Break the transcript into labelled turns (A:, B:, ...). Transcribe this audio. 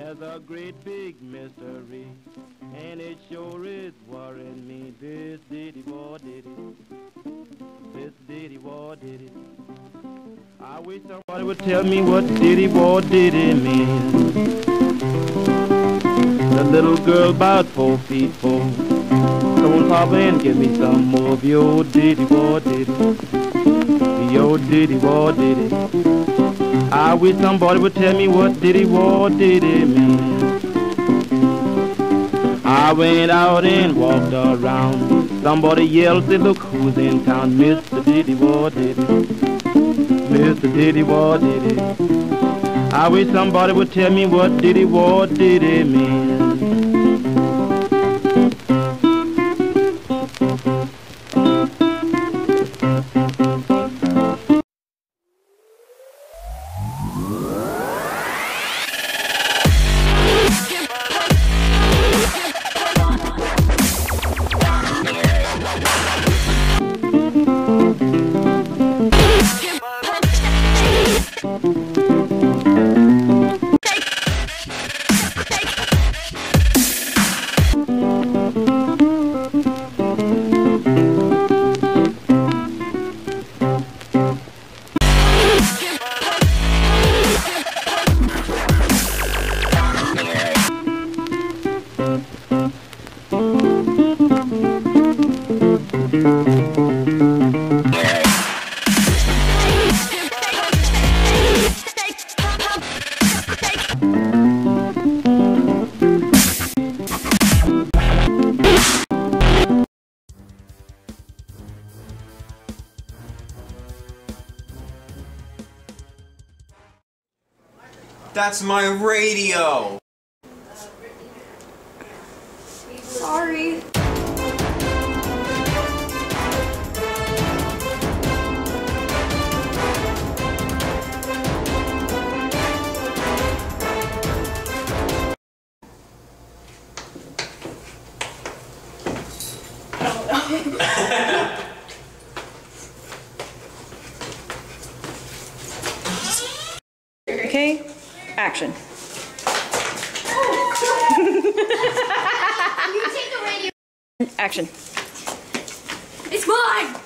A: There's a great big mystery, and it sure is worrying me. This diddy boy did it. This diddy boy did it. I wish somebody would tell me what diddy boy did it mean. The little girl about 4 feet 4. Come on, Papa, and give me some more of your old diddy boy did it. Your diddy boy did it. I wish somebody would tell me what diddy boy did it mean. I went out and walked around. Somebody yelled, said, look who's in town. Mr. Diddy boy did it. Mr. Diddy boy did it. I wish somebody would tell me what diddy boy did it mean.
B: That's my radio!
C: Sorry.
D: Okay, action.
C: You take the radio.
D: Action.
C: It's mine!